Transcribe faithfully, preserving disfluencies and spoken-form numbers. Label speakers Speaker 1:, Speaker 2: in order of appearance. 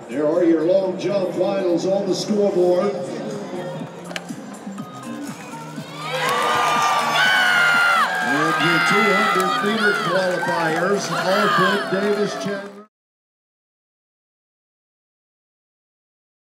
Speaker 1: There are your long jump finals on the scoreboard. And your two hundred meter qualifiers, Alfred Davis Chandler.